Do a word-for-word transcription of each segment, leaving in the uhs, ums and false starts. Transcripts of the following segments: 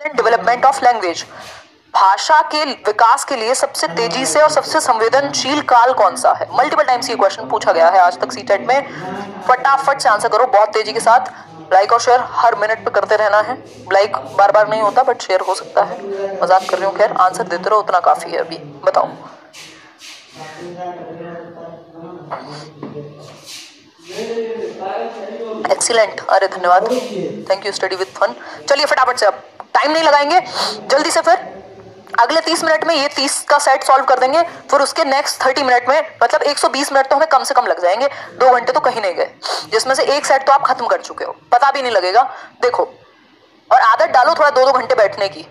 Development of language, भाषा के विकास के लिए सबसे तेजी से और सबसे संवेदनशील काल कौन सा है? मल्टीपल टाइम्स ये क्वेश्चन पूछा गया है आज तक सीटेट में। फटाफट से आंसर करो बहुत तेजी के साथ। लाइक और शेयर हर मिनट पे करते रहना है। लाइक बार बार नहीं होता बट शेयर हो सकता है, मजाक कर रही हूँ। खैर आंसर देते रहो, उतना काफी है। अभी बताओ। एक्सीलेंट, अरे धन्यवाद, thank you. Study with fun. चलिए फटाफट से, अब टाइम नहीं लगाएंगे, जल्दी से फिर अगले तीस मिनट में ये तीस का सेट सॉल्व कर देंगे। फिर उसके नेक्स्ट तीस मिनट में, मतलब एक सौ बीस मिनट तो हमें कम से कम लग जाएंगे, दो घंटे तो कहीं नहीं गए, जिसमें से एक सेट तो आप खत्म कर चुके हो, पता भी नहीं लगेगा। देखो, और आदत डालो थोड़ा दो दो घंटे बैठने की।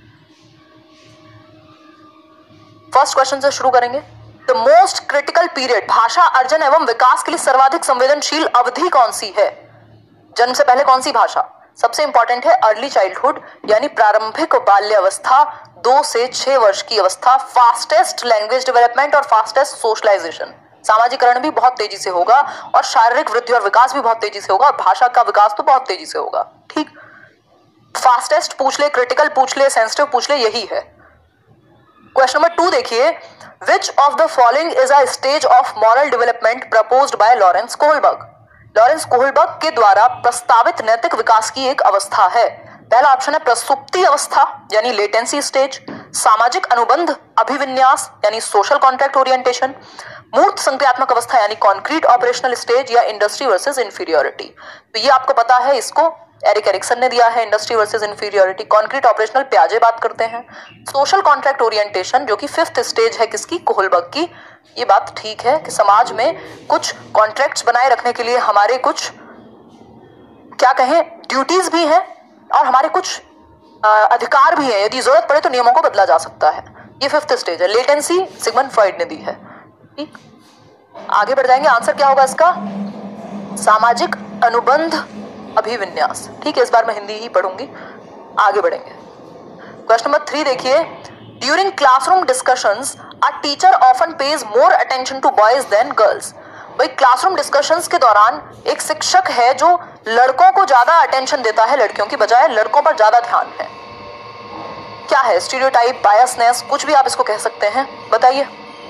फर्स्ट क्वेश्चन से शुरू करेंगे। द मोस्ट क्रिटिकल पीरियड, भाषा अर्जन एवं विकास के लिए सर्वाधिक संवेदनशील अवधि कौन सी है? जन्म से पहले कौन सी भाषा? सबसे इंपॉर्टेंट है अर्ली चाइल्डहुड, यानी प्रारंभिक बाल्यावस्था, दो से छह वर्ष की अवस्था। फास्टेस्ट लैंग्वेज डेवलपमेंट और फास्टेस्ट सोशलाइजेशन, सामाजिकरण भी बहुत तेजी से होगा और शारीरिक वृद्धि और विकास भी बहुत तेजी से होगा और भाषा का विकास तो बहुत तेजी से होगा। ठीक, फास्टेस्ट पूछ ले, क्रिटिकल पूछ ले, सेंसिटिव पूछ ले, यही है। क्वेश्चन नंबर टू देखिए, which of the following is a stage of moral development proposed by Lawrence Kohlberg? Lawrence Kohlberg के द्वारा प्रस्तावित नैतिक विकास की एक अवस्था है। पहला ऑप्शन है प्रसुप्ति अवस्था यानी लेटेंसी स्टेज, सामाजिक अनुबंध अभिविन्यास यानी सोशल कॉन्ट्रैक्ट ओरिएंटेशन, मूर्त संक्रियात्मक अवस्था यानी कॉन्क्रीट ऑपरेशनल स्टेज, या इंडस्ट्री वर्सेस इंफीरियोरिटी। तो ये आपको पता है, इसको एरिक एरिक्सन ने दिया है, industry versus inferiority. Concrete operational प्याजे बात करते हैं। सोशल कॉन्ट्रैक्ट ओरिएंटेशन जो कि फिफ्थ स्टेज है किसकी? कोहलबर्ग की। ये बात ठीक है कि समाज में कुछ कॉन्ट्रैक्ट्स बनाए रखने के लिए हमारे कुछ क्या कहें ड्यूटीज भी हैं और हमारे कुछ आ, अधिकार भी हैं, यदि जरूरत पड़े तो नियमों को बदला जा सकता है। ये फिफ्थ स्टेज है। लेटेंसी सिगमंड फ्रॉइड ने दी है। ठीक, आगे बढ़ जाएंगे। आंसर क्या होगा इसका? सामाजिक अनुबंध अभिविन्यास। ठीक है, इस बार मैं हिंदी ही पढ़ूंगी। आगे बढ़ेंगे। क्वेश्चन नंबर थ्री देखिए, during classroom discussions a teacher often pays more attention to boys than girls. भाई क्लासरूम डिस्कशंस के दौरान एक शिक्षक है जो लड़कों को ज्यादा अटेंशन देता है, लड़कियों की बजाय लड़कों पर ज्यादा ध्यान है। क्या है? स्टीरियोटाइप, बायसनेस, कुछ भी आप इसको कह सकते हैं, बताइए।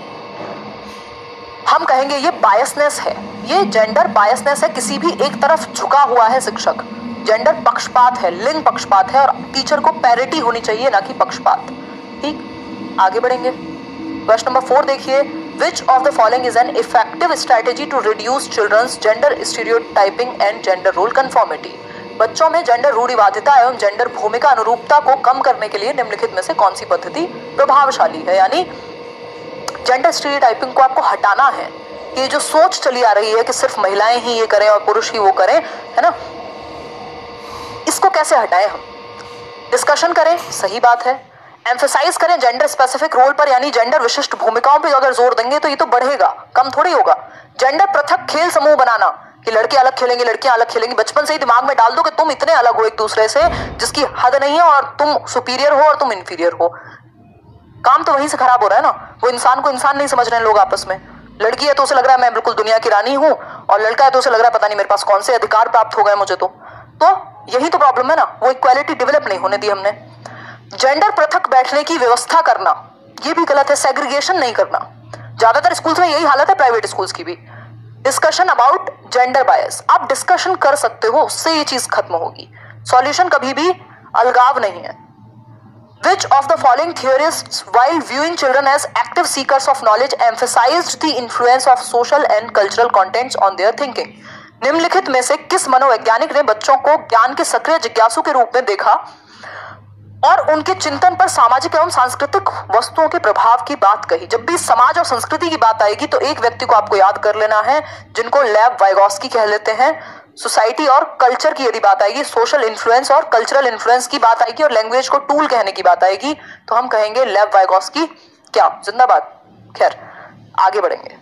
हम कहेंगे ये बायसनेस है, ये जेंडर बायसनेस है, किसी भी एक तरफ झुका हुआ है शिक्षक। जेंडर पक्षपात है, लिंग पक्षपात है और टीचर को पैरिटी होनी चाहिए ना कि पक्षपात। ठीक, आगे बढ़ेंगे। क्वेश्चन नंबर फोर देखिए, which of the following is an effective strategy to reduce children's gender stereotyping and gender role conformity. बच्चों में जेंडर रूढ़िवादिता एवं जेंडर भूमिका अनुरूपता को कम करने के लिए निम्नलिखित में से कौन सी पद्धति प्रभावशाली है? यानी जेंडर स्टीरियोटाइपिंग को आपको हटाना है। ये जो सोच चली आ रही है कि सिर्फ महिलाएं ही ये करें और पुरुष ही वो करें, है ना, इसको कैसे हटाएं हम? डिस्कशन करें, सही बात है। एम्फेसाइज करें जेंडर स्पेसिफिक रोल पर, यानी जेंडर विशिष्ट भूमिकाओं पर अगर जोर देंगे तो ये तो बढ़ेगा, कम थोड़ी होगा। जेंडर पृथक खेल समूह बनाना कि लड़के अलग खेलेंगे, लड़कियां अलग खेलेंगी, बचपन से ही दिमाग में डाल दो कि तुम इतने अलग हो एक दूसरे से जिसकी हद नहीं है और तुम सुपीरियर हो और तुम इंफीरियर हो। काम तो वहीं से खराब हो रहा है ना। वो इंसान को इंसान नहीं समझ रहे हैं लोग आपस में। लड़की है तो उसे लग रहा है मैं बिल्कुल दुनिया की रानी हूं, और लड़का है तो उसे लग रहा है पता नहीं मेरे पास कौन से अधिकार प्राप्त हो गए मुझे। तो तो यही तो प्रॉब्लम है ना, वो इक्वालिटी डेवलप नहीं होने दी हमने। जेंडर पृथक बैठने की व्यवस्था करना ये भी गलत है, सेग्रीगेशन नहीं करना। ज्यादातर स्कूल्स में यही हालत है, प्राइवेट स्कूल्स की भी। डिस्कशन अबाउट जेंडर बायस, आप डिस्कशन कर सकते हो, उससे ये चीज खत्म होगी। सॉल्यूशन कभी भी अलगाव नहीं है। Which of the following theorists, while viewing children as active seekers of knowledge, emphasized the influence of social and cultural contents on their thinking? निम्नलिखित में से किस मनोवैज्ञानिक ने बच्चों को ज्ञान के सक्रिय जिज्ञासु के रूप में देखा और उनके चिंतन पर सामाजिक एवं सांस्कृतिक वस्तुओं के प्रभाव की बात कही? जब भी समाज और संस्कृति की बात आएगी तो एक व्यक्ति को आपको याद कर लेना है जिनको लेव वाइगोस्की कह लेते हैं। सोसाइटी और कल्चर की यदि बात आएगी, सोशल इन्फ्लुएंस और कल्चरल इन्फ्लुएंस की बात आएगी और लैंग्वेज को टूल कहने की बात आएगी तो हम कहेंगे लेव वाइगोस्की क्या जिंदाबाद। खैर आगे बढ़ेंगे।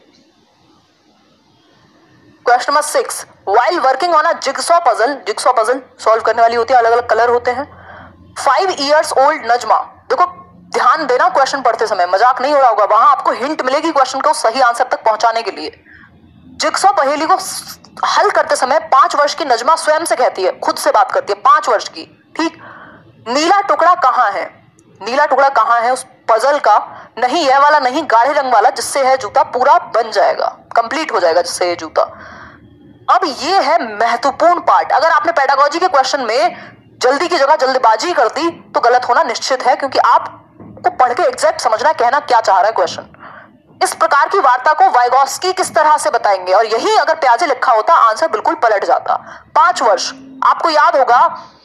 Question number six, while working on a jigsaw puzzle, jigsaw puzzle solve करने वाली होती है, अलग अलग कलर होते हैं। फाइव इयर्स ओल्ड नजमा, देखो ध्यान देना क्वेश्चन पढ़ते समय, मजाक नहीं हो रहा होगा, वहां आपको हिंट मिलेगी क्वेश्चन को सही आंसर तक पहुंचाने के लिए। जिगसॉ पहेली को हल करते समय पांच वर्ष की नजमा स्वयं से कहती है, खुद से बात करती है, पांच वर्ष की। ठीक, नीला टुकड़ा कहाँ है? नीला टुकड़ा कहाँ है उस पजल का? नहीं यह वाला नहीं, गाढ़े रंग वाला जिससे है जूता पूरा बन जाएगा, कंप्लीट हो जाएगा जिससे ये जूता। अब ये है महत्वपूर्ण पार्ट। अगर आपने पेडागोजी के क्वेश्चन में जल्दी की जगह जल्दबाजी कर दी तो गलत होना निश्चित है, क्योंकि आपको पढ़ के एग्जैक्ट समझना कहना क्या चाह रहा है क्वेश्चन। इस प्रकार की वार्ता को वाइगोत्स्की किस तरह से बताएंगे, और यही अगर प्याजे लिखा होता आंसर बिल्कुल पलट जाता। पांच वर्ष आपको याद होगा,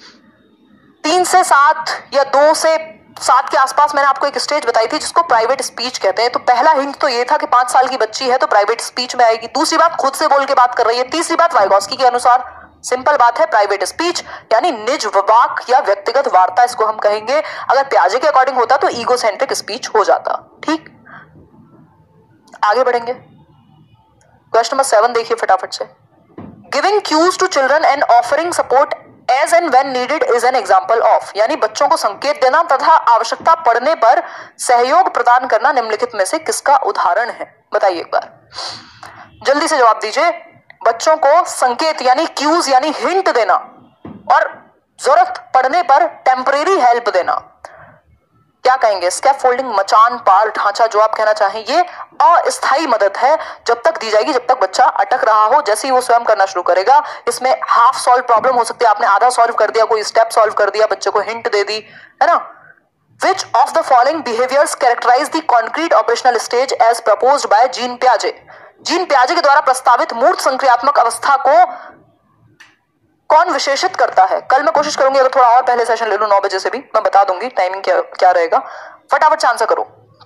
तीन से सात या दो से सात के आसपास मैंने आपको एक स्टेज बताई थी जिसको प्राइवेट स्पीच कहते हैं। तो पहला हिंट तो ये था कि पांच साल की बच्ची है तो प्राइवेट स्पीच में आएगी। दूसरी बात, खुद से बोल के बात कर रही है। तीसरी बात, वाइगोत्स्की के अनुसार सिंपल बात है, प्राइवेट स्पीच यानी निज वाक या व्यक्तिगत वार्ता इसको हम कहेंगे। अगर प्याजे के अकॉर्डिंग होता तो ईगोसेंट्रिक स्पीच हो जाता। ठीक, आगे बढ़ेंगे। क्वेश्चन नंबर सेवन देखिए फटाफट से। Giving cues to children and offering support as and when needed is an example of, यानी बच्चों को संकेत देना तथा आवश्यकता पड़ने पर सहयोग प्रदान करना निम्नलिखित में से किसका उदाहरण है? बताइए एक बार, जल्दी से जवाब दीजिए। बच्चों को संकेत यानी क्यूज यानी हिंट देना और जरूरत पड़ने पर टेम्परेरी हेल्प देना, क्या कहेंगे? स्कैफोल्डिंग, मचान, पार, ढांचा, जो आप कहना चाहें। ये अस्थायी मदद है, जब तक दी जाएगी जब तक बच्चा अटक रहा हो। जैसे ही वो स्वयं करना शुरू करेगा, इसमें हाफ सॉल्व प्रॉब्लम हो सकती है, आपने आधा सॉल्व कर दिया, कोई स्टेप सॉल्व कर दिया, बच्चे को हिंट दे दी, है ना। Which of the following behaviors characterize the concrete operational stage as proposed by gene प्याजे? Gene प्याजे के द्वारा प्रस्तावित मूर्त संक्रियात्मक अवस्था को कौन विशेषित करता है? कल मैं कोशिश करूंगी अगर थोड़ा और पहले सेशन ले लूं, नौ बजे से भी मैं बता दूंगी टाइमिंग क्या क्या रहेगा। फटाफट से आंसर करो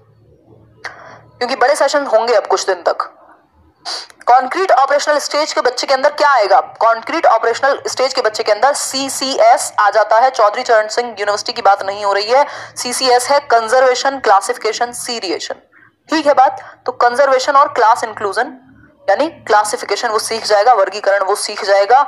क्योंकि बड़े सेशन होंगे अब कुछ दिन तक। कॉन्क्रीट ऑपरेशनल स्टेज के बच्चे के अंदर क्या आएगा? कॉन्क्रीट ऑपरेशनल स्टेज के बच्चे के अंदर सी सी एस आ जाता है। चौधरी चरण सिंह यूनिवर्सिटी की बात नहीं हो रही है। सी सी एस है कंजर्वेशन, क्लासिफिकेशन, सीरिएशन। ठीक है बात। तो कंजर्वेशन और क्लास इंक्लूजन यानी क्लासिफिकेशन वो सीख जाएगा, वर्गीकरण वो सीख जाएगा,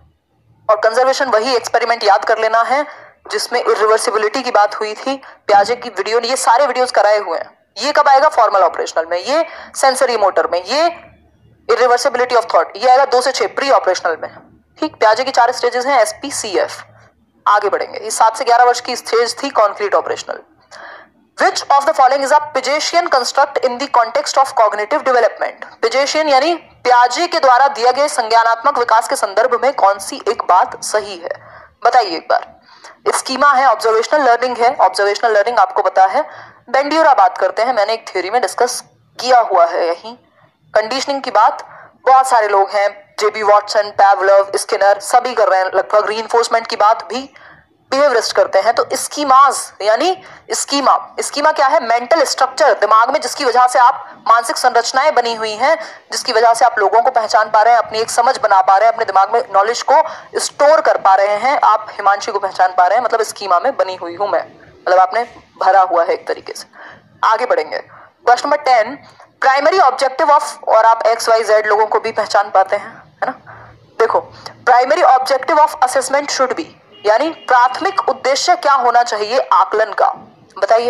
और कंजर्वेशन वही एक्सपेरिमेंट याद कर लेना है जिसमें इरिवर्सिबिलिटी की बात हुई थी। प्याजे की वीडियो, ये सारे वीडियोस कराए हुए हैं। ये कब आएगा? फॉर्मल ऑपरेशनल में। ये सेंसरी मोटर में। ये इरिवर्सिबिलिटी ऑफ थॉट, ये आएगा दो से छह प्री ऑपरेशनल में। ठीक, प्याजे की चार स्टेजेस हैं, एस पी सी एफ। आगे बढ़ेंगे। ये सात से ग्यारह वर्ष की स्टेज थी concrete operational. Which of the following is a Piagetian construct in the context of cognitive development? Piagetian यानी प्याजे के द्वारा दिया गया संज्ञानात्मक विकास के संदर्भ में कौन सी एक बात सही है? बताइए एक बार। स्कीमा है, ऑब्जर्वेशनल लर्निंग है। ऑब्जर्वेशनल लर्निंग आपको पता है। बेंड्यूरा बात करते हैं, मैंने एक थ्योरी में डिस्कस किया हुआ है यही। कंडीशनिंग की बात बहुत सारे लोग हैं, जेबी वॉटसन, पैवलव, स्किनर, सभी कर रहे हैं लगभग। रीइंफोर्समेंट की बात भी बिहेवियरिस्ट करते हैं। तो स्कीमास यानी स्कीमा, स्कीमा क्या है? मेंटल स्ट्रक्चर, दिमाग में जिसकी वजह से आप मानसिक संरचनाएं बनी हुई हैं, जिसकी वजह से आप लोगों को पहचान पा रहे हैं, अपनी एक समझ बना पा रहे हैं, अपने दिमाग में नॉलेज को स्टोर कर पा रहे हैं। आप हिमांशी को पहचान पा रहे हैं, मतलब स्कीमा में बनी हुई हूं मैं, मतलब आपने भरा हुआ है एक तरीके से। आगे बढ़ेंगे। Question number ten, primary objective of, और आप एक्स वाई जेड लोगों को भी पहचान पाते हैं, है ना। देखो, primary objective of assessment should be, यानी प्राथमिक उद्देश्य क्या होना चाहिए आकलन का? बताइए।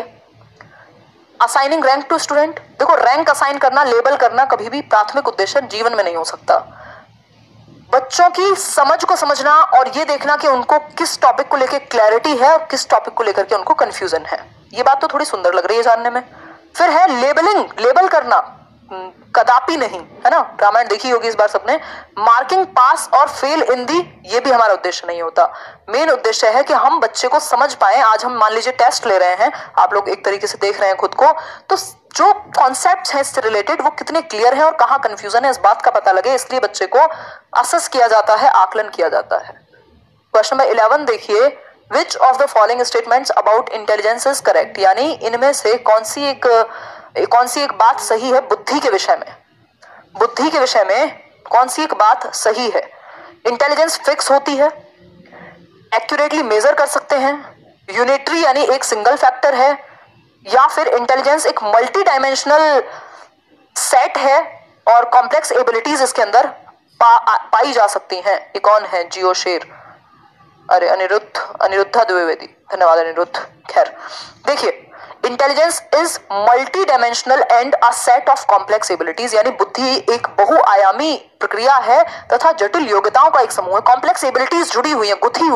Assigning rank to student. देखो, रैंक असाइन करना, लेबल करना कभी भी प्राथमिक उद्देश्य जीवन में नहीं हो सकता। बच्चों की समझ को समझना और ये देखना कि उनको किस टॉपिक को लेकर क्लैरिटी है और किस टॉपिक को लेकर के उनको कंफ्यूजन है। ये बात तो थोड़ी सुंदर लग रही है जानने में। फिर है लेबलिंग, लेबल करना कदापि नहीं, है ना। रामायण देखी होगी इस बार सबने। मार्किंग पास और फेल इन दी, ये भी हमारा उद्देश्य नहीं होता। मेन उद्देश्य है कि हम बच्चे को समझ पाए। आज हम मान लीजिए टेस्ट ले रहे हैं, आप लोग एक तरीके से देख रहे हैं खुद को, तो जो कॉन्सेप्ट्स हैं इससे रिलेटेड वो कितने क्लियर हैं और कहाँ कंफ्यूजन है, इस बात का पता लगे, इसलिए बच्चे को असेस किया जाता है, आकलन किया जाता है। क्वेश्चन नंबर इलेवन देखिए, which of the following statements about intelligence is correct, यानी इनमें से कौन सी एक कौन सी एक बात सही है बुद्धि के विषय में? बुद्धि के विषय में कौन सी एक बात सही है? इंटेलिजेंस फिक्स होती है, एक्यूरेटली मेजर कर सकते हैं, यूनिटरी यानी एक सिंगल फैक्टर है, या फिर इंटेलिजेंस एक मल्टी डायमेंशनल सेट है और कॉम्प्लेक्स एबिलिटीज इसके अंदर पा, पाई जा सकती हैं। ये कौन है? जियो शेर, अरे अनिरुद्ध, अनिरुद्धा द्विवेदी, धन्यवाद अनिरुद्ध। खैर देखिए, intelligence is multi dimensional and a set of complex abilities, यानी बुद्धि एक बहुआयामी प्रक्रिया है तथा जटिल योग्यताओं का एक समूह है। कॉम्प्लेक्स एबिलिटीज जुड़ी हुई हैं, गुथी हुई हैं,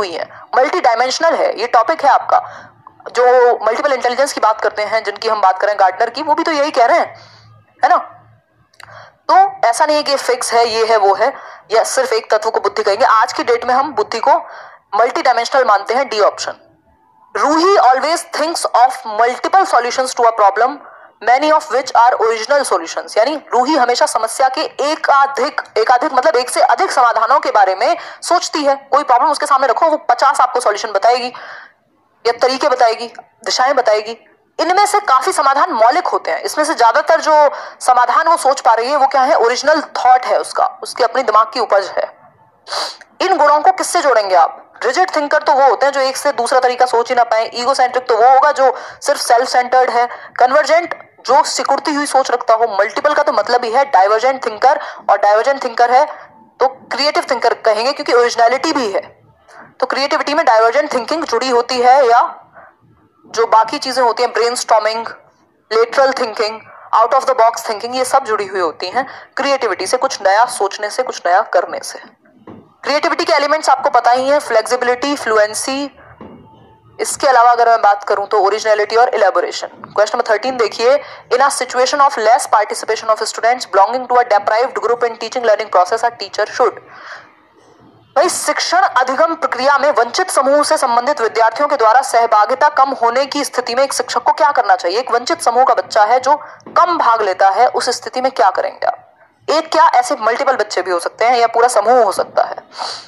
मल्टी डायमेंशनल है, ये टॉपिक है आपका। जो मल्टीपल इंटेलिजेंस की बात करते हैं, जिनकी हम बात करें गार्डनर की, वो भी तो यही कह रहे हैं, है ना। तो ऐसा नहीं है कि फिक्स है, ये है वो है, या सिर्फ एक तत्व को बुद्धि कहेंगे। आज की डेट में हम बुद्धि को मल्टी डायमेंशनल मानते हैं, D option. Ruhi always thinks of multiple solutions to a problem many of which are original solutions. यानी रूही हमेशा समस्या के एकाधिक एकाधिक मतलब एक से अधिक समाधानों के बारे में सोचती है। कोई प्रॉब्लम उसके सामने रखो, वो पचास आपको सॉल्यूशन बताएगी या तरीके बताएगी, दिशाएं बताएगी। इनमें से काफी समाधान मौलिक होते हैं, इसमें से ज्यादातर जो समाधान वो सोच पा रही है वो क्या है, ओरिजिनल थॉट है उसका, उसके अपने दिमाग की उपज है। इन गुणों को किससे जोड़ेंगे आप? रिजिड थिंकर तो वो होते हैं जो एक से दूसरा तरीका सोच ही ना पाए। ईगो सेंट्रिक तो वो होगा जो सिर्फ सेल्फ सेंटर्ड है। कन्वर्जेंट जो सिकुड़ती हुई सोच रखता हो। मल्टीपल का तो मतलब ही है डाइवर्जेंट थिंकर, और डाइवर्जेंट थिंकर है तो क्रिएटिव थिंकर कहेंगे, क्योंकि ओरिजिनलिटी भी है। तो क्रिएटिविटी में डाइवर्जेंट थिंकिंग जुड़ी होती है, या जो बाकी चीजें होती हैं, brainstorming, lateral thinking, out of the box thinking, ये सब जुड़ी हुई होती हैं क्रिएटिविटी से, कुछ नया सोचने से, कुछ नया करने से। क्रिएटिविटी के एलिमेंट्स आपको पता ही है, फ्लेक्सिबिलिटी, फ्लुएंसी। इसके अलावा अगर मैं बात करूं तो ओरिजिनलिटी और इलेबोरेशन। क्वेश्चन नंबर थर्टीन देखिए, in a situation of less participation of students belonging to a deprived group in teaching learning process, a teacher should. भाई शिक्षण अधिगम प्रक्रिया में वंचित समूह से संबंधित विद्यार्थियों के द्वारा सहभागिता कम होने की स्थिति में एक शिक्षक को क्या करना चाहिए? एक वंचित समूह का बच्चा है जो कम भाग लेता है, उस स्थिति में क्या करेंगे आप? एक क्या, ऐसे मल्टीपल बच्चे भी हो सकते हैं, या पूरा समूह हो सकता है।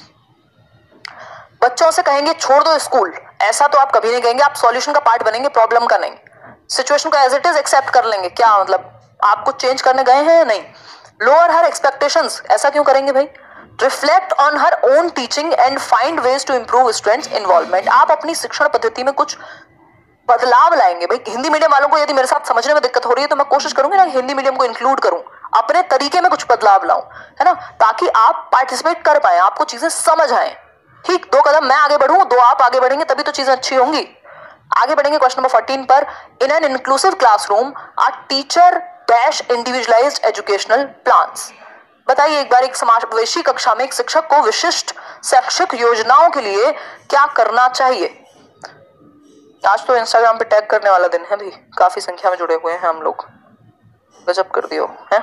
बच्चों से कहेंगे छोड़ दो स्कूल, ऐसा तो आप कभी नहीं कहेंगे। आप सॉल्यूशन का पार्ट बनेंगे, प्रॉब्लम का नहीं। सिचुएशन को एज इट इज एक्सेप्ट कर लेंगे। क्या मतलब, आप कुछ चेंज करने गए हैं या नहीं? लोअर हर एक्सपेक्टेशंस, ऐसा क्यों करेंगे भाई? Reflect on her own teaching and find ways to improve students involvement. आप अपनी शिक्षण पद्धति में कुछ बदलाव लाएंगे। भाई हिंदी मीडियम वालों को यदि मेरे साथ समझने में दिक्कत हो रही है तो मैं कोशिश करूंगी ना हिंदी मीडियम को इंक्लूड करूं, अपने तरीके में कुछ बदलाव लाऊं, है ना, ताकि आप पार्टिसिपेट कर पाए, आपको चीजें समझ आए। ठीक, दो कदम मैं आगे बढ़ूं, दो आप आगे बढ़ेंगे, तभी तो चीजें अच्छी होंगी। आगे बढ़ेंगे क्वेश्चन नंबर फोर्टीन पर। In an inclusive classroom a teacher dash individualised educational plans. बताइए एक बार, एक समावेशी कक्षा में एक शिक्षक को विशिष्ट शैक्षिक योजनाओं के लिए क्या करना चाहिए? आज तो इंस्टाग्राम पे टैग करने वाला दिन है भी, काफी संख्या में जुड़े हुए हैं हम लोग, गजब कर दियो है।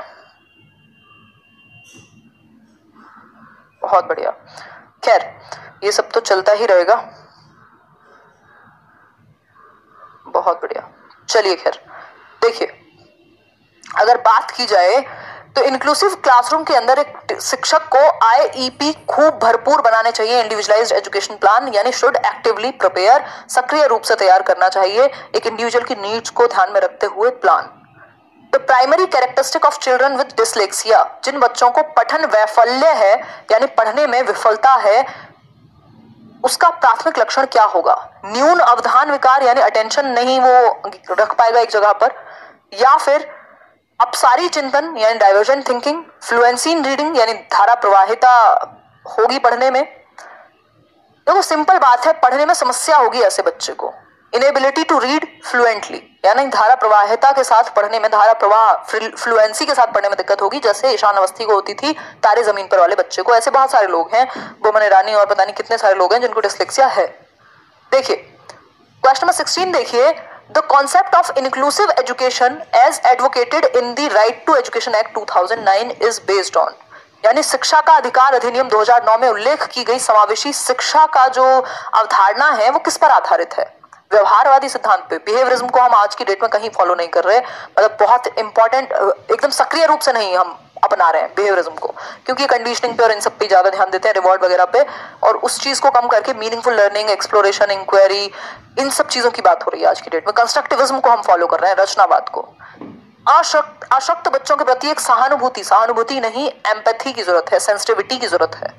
बहुत बढ़िया। खैर ये सब तो चलता ही रहेगा, बहुत बढ़िया। चलिए खैर देखिए, अगर बात की जाए तो इंक्लूसिव क्लासरूम के अंदर एक शिक्षक को आईईपी खूब भरपूर बनाने चाहिए, इंडिविजुअलाइज्ड एजुकेशन प्लान, यानी शुड एक्टिवली प्रिपेयर, सक्रिय रूप से तैयार करना चाहिए एक इंडिविजुअल की नीड्स को ध्यान में रखते हुए plan. The primary characteristic of children with dyslexia, जिन बच्चों को पठन वैफल्य है यानी पढ़ने में विफलता है, उसका प्राथमिक लक्षण क्या होगा? न्यून अवधान विकार यानी अटेंशन नहीं वो रख पाएगा एक जगह पर, या फिर अपसारी चिंतन यानी divergent thinking, fluency in reading यानी धारा प्रवाहिता होगी पढ़ने में। देखो सिंपल बात है, पढ़ने में समस्या होगी ऐसे बच्चे को। इनेबिलिटी टू रीड फ्लुएंटली यानी धारा प्रवाहिता के साथ पढ़ने में, धारा प्रवाह फ्लुएंसी के साथ पढ़ने में दिक्कत होगी, जैसे ईशान अवस्थी को होती थी तारे जमीन पर वाले बच्चे को। ऐसे बहुत सारे लोग हैं, बोमन ईरानी और पता नहीं कितने सारे लोग हैं जिनको डिसलेक्सिया है। देखिए क्वेश्चन नंबर सिक्सटीन देखिए, the concept of inclusive education as advocated in the right to education act two thousand nine is based on, यानी शिक्षा का अधिकार अधिनियम दो हज़ार नौ में उल्लेख की गई समावेशी शिक्षा का जो अवधारणा है वो किस पर आधारित है? व्यवहारवादी सिद्धांत पे। बिहेवियरिज्म को हम आज की डेट में कहीं फॉलो नहीं कर रहे, मतलब बहुत इंपॉर्टेंट, एकदम सक्रिय रूप से नहीं हम अपना रहे हैं बिहेवियरिज्म को, क्योंकि कंडीशनिंग पे और इन सब पे ज्यादा ध्यान देते हैं, रिवॉर्ड वगैरह पे, और उस चीज को कम करके मीनिंगफुल लर्निंग, एक्सप्लोरेशन, इंक्वायरी, इन सब चीजों की बात हो रही है आज की डेट में। कंस्ट्रक्टिविज्म को हम फॉलो कर रहे हैं, रचनावाद को। अशक्त अशक्त बच्चों के प्रति एक सहानुभूति सहानुभूति नहीं एम्पैथी की जरूरत है, सेंसिटिविटी की जरूरत है।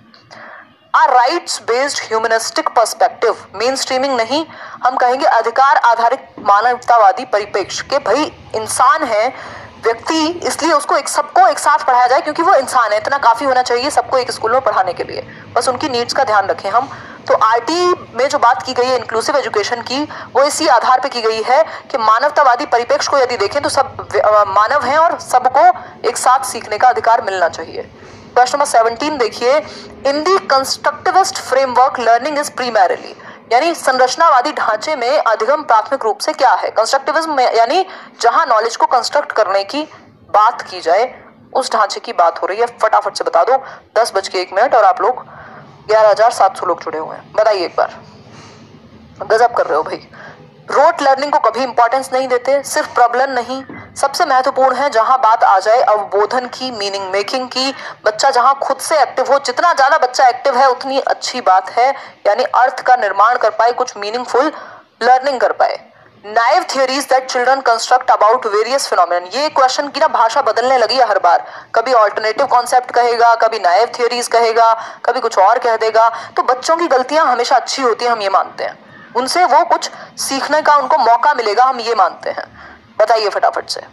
A rights based humanistic perspective, mainstreaming नहीं, हम कहेंगे अधिकार आधारित मानवतावादी परिप्रेक्ष्य के भाई इंसान है व्यक्ति, इसलिए उसको एक सबको एक साथ पढ़ाया जाए क्योंकि वो इंसान है, इतना काफी होना चाहिए सबको एक स्कूल में पढ़ाने के लिए, बस उनकी नीड्स का ध्यान रखें हम। तो आरटी में जो बात की गई है इंक्लूसिव एजुकेशन की, वो इसी आधार पे की गई है कि मानवतावादी परिप्रेक्ष्य को यदि देखें तो सब मानव हैं और सबको एक साथ सीखने का अधिकार मिलना चाहिए। क्वेश्चन नंबर सेवनटीन देखिए, in the constructivist framework learning is primarily, यानी संरचनावादी ढांचे में अधिगम प्राथमिक रूप से क्या है? कंस्ट्रक्टिविज्म में यानी जहां नॉलेज को कंस्ट्रक्ट करने की बात की जाए उस ढांचे की बात हो रही है। फटाफट से बता दो। दस बज के एक मिनट और आप लोग ग्यारह हजार सात सौ लोग जुड़े हुए हैं। बताइए एक बार, गजब कर रहे हो भाई। रोट लर्निंग को कभी इंपॉर्टेंस नहीं देते, सिर्फ प्रबलन नहीं, सबसे महत्वपूर्ण है जहां बात आ जाए अवबोधन की, मीनिंग मेकिंग की, बच्चा जहां खुद से एक्टिव हो। जितना ज्यादा बच्चा एक्टिव है उतनी अच्छी बात है, यानी अर्थ का निर्माण कर पाए, कुछ मीनिंगफुल लर्निंग कर पाए। Naive theories that children construct about various phenomenon, ये क्वेश्चन की ना भाषा बदलने लगी है हर बार। कभी ऑल्टरनेटिव कॉन्सेप्ट कहेगा, कभी नाइव थियरीज कहेगा, कभी कुछ और कह देगा। तो बच्चों की गलतियां हमेशा अच्छी होती है, हम ये मानते हैं। उनसे वो कुछ सीखने का उनको मौका मिलेगा, हम ये मानते हैं। बताइए फटाफट से।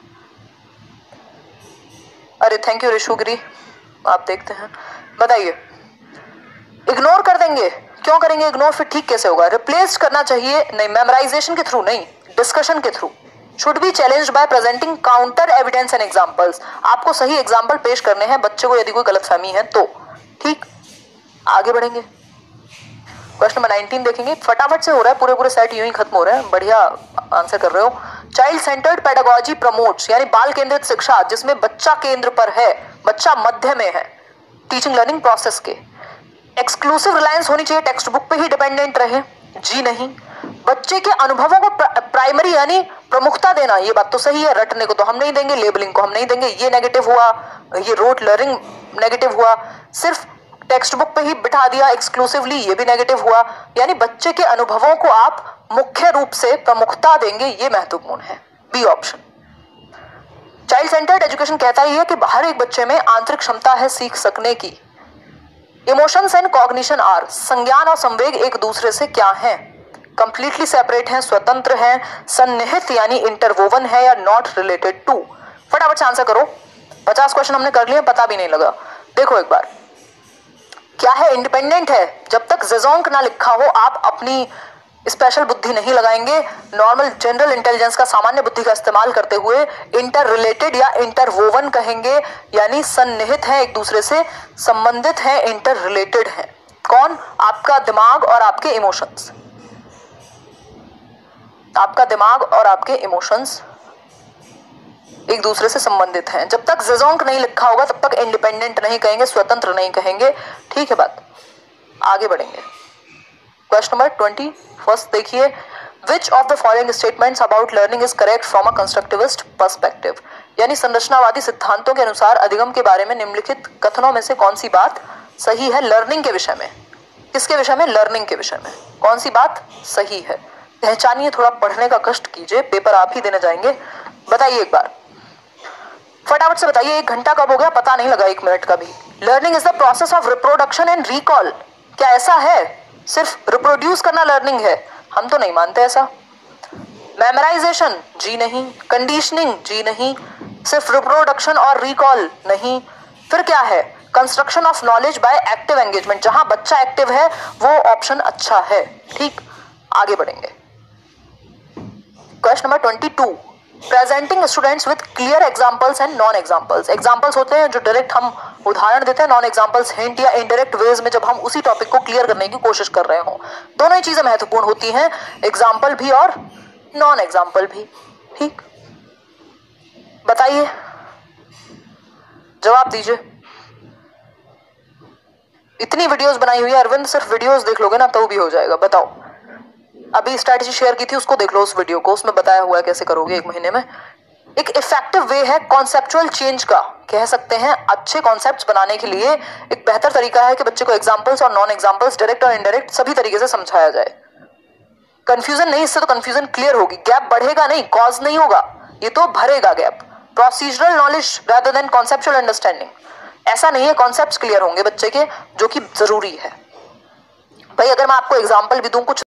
अरे थैंक यू ऋषुगिरी, आप देखते हैं। बताइए, इग्नोर कर देंगे? क्यों करेंगे इग्नोर? फिर ठीक कैसे होगा? रिप्लेस करना चाहिए नहीं, मेमोराइजेशन के थ्रू नहीं, डिस्कशन के through. Should be challenged by presenting counter evidence and examples. आपको सही एग्जांपल पेश करने हैं बच्चे को, यदि कोई गलतफहमी है तो। ठीक, आगे बढ़ेंगे। क्वेश्चन नंबर नाइनटीन देखेंगे, फटाफट से हो रहा है, पूरे पूरे सेट यूं ही खत्म हो रहे हैं। बढ़िया आंसर कर रहे हो। चाइल्ड सेंटर्ड पेडागोजी प्रमोट्स, यानी बाल केंद्रित शिक्षा जिसमें बच्चा केंद्र पर है, बच्चा मध्य में है टीचिंग लर्निंग प्रोसेस के। एक्सक्लूसिव रिलायंस होनी चाहिए, टेक्स्ट बुक पे ही डिपेंडेंट रहे? जी नहीं। बच्चे के अनुभवों को प्राइमरी यानी प्रमुखता देना, ये बात तो सही है। रटने को तो हम नहीं देंगे, लेबलिंग को हम नहीं देंगे, ये नेगेटिव हुआ, ये रोट लर्निंग नेगेटिव हुआ। सिर्फ टेक्स्ट बुक पे ही बिठा दिया एक्सक्लूसिवली, ये भी नेगेटिव हुआ। यानी बच्चे के अनुभवों को आप मुख्य रूप से प्रमुखता देंगे, ये महत्वपूर्ण है। B option. Child centred education कहता ही है कि हर एक बच्चे में आंतरिक क्षमता है सीख सकने की। इमोशंस एंड कॉग्निशन आर, संज्ञान और संवेग एक दूसरे से क्या हैं? कंप्लीटली सेपरेट हैं, स्वतंत्र हैं, सन्निहित यानी इंटरवोवन है, या नॉट रिलेटेड टू? फटाफट से आंसर करो। पचास क्वेश्चन हमने कर लिए, पता भी नहीं लगा। देखो एक बार, क्या है? इंडिपेंडेंट है। जब तक ज़ेज़ोंग ना लिखा हो आप अपनी स्पेशल बुद्धि नहीं लगाएंगे। नॉर्मल जनरल इंटेलिजेंस का, सामान्य बुद्धि का इस्तेमाल करते हुए इंटर रिलेटेड या इंटरवोवन कहेंगे, यानी सन्निहित है, एक दूसरे से संबंधित है, इंटर रिलेटेड है। कौन? आपका दिमाग और आपके इमोशंस। आपका दिमाग और आपके इमोशंस एक दूसरे से संबंधित हैं। जब तक ज़ेज़ोंग नहीं लिखा होगा तब तक इंडिपेंडेंट नहीं कहेंगे, स्वतंत्र नहीं कहेंगे। ठीक है बात, आगे बढ़ेंगे। क्वेश्चन नंबर ट्वेंटी फर्स्ट देखिए, which of the following statements about learning is correct from a constructivist perspective, यानी संरचनावादी सिद्धांतों के अनुसार अधिगम के बारे में निम्नलिखित कथनों में से कौन सी बात सही है लर्निंग के विषय में? किसके विषय में? लर्निंग के विषय में। कौन सी बात सही है? पहचानिए, थोड़ा पढ़ने का कष्ट कीजिए, पेपर आप ही देने जाएंगे। बताइए एक बार, फटाफट से बताइए। एक घंटा कब हो गया पता नहीं लगा, एक मिनट का भी। Learning is the process of reproduction and recall, क्या ऐसा है? सिर्फ रिप्रोड्यूस करना लर्निंग है? हम तो नहीं मानते ऐसा। मेमोराइजेशन? जी नहीं। कंडीशनिंग? जी नहीं। सिर्फ रिप्रोडक्शन और रिकॉल? नहीं। फिर क्या है? Construction of knowledge by active engagement, जहां बच्चा एक्टिव है वो ऑप्शन अच्छा है। ठीक, आगे बढ़ेंगे। Question number twenty two, presenting students with clear examples and non examples. Examples होते हैं जो डायरेक्ट हम उदाहरण देते हैं, नॉन एग्जांपल्स हिंट या इनडायरेक्ट वेज में जब हम उसी टॉपिक को क्लियर करने की कोशिश कर रहे हो। दोनों ही चीजें महत्वपूर्ण होती हैं, एग्जांपल भी और नॉन एग्जांपल भी। ठीक, बताइए, जवाब दीजिए। इतनी वीडियोस बनाई हुई है अरविंद, सिर्फ वीडियोस देख लोगे ना तो भी हो जाएगा। बताओ, अभी स्ट्रैटेजी शेयर की थी, उसको देख लो, उस वीडियो को, उसमें बताया हुआ है कैसे करोगे एक महीने में। एक इफेक्टिव वे है कॉन्सेप्चुअल चेंज का, कह सकते हैं अच्छे कॉन्सेप्ट्स बनाने के लिए एक बेहतर तरीका है कि बच्चे को एग्जांपल्स और नॉन एग्जांपल्स, डायरेक्ट और इनडायरेक्ट, सभी तरीके से समझाया जाए। कंफ्यूजन नहीं, इससे तो कंफ्यूजन क्लियर होगी, गैप बढ़ेगा नहीं, कॉज नहीं होगा, ये तो भरेगा gap. Procedural knowledge rather than conceptual understanding, ऐसा नहीं है कॉन्सेप्ट्स क्लियर होंगे बच्चे के, जो कि जरूरी है। भाई अगर मैं आपको एग्जांपल भी दूं कुछ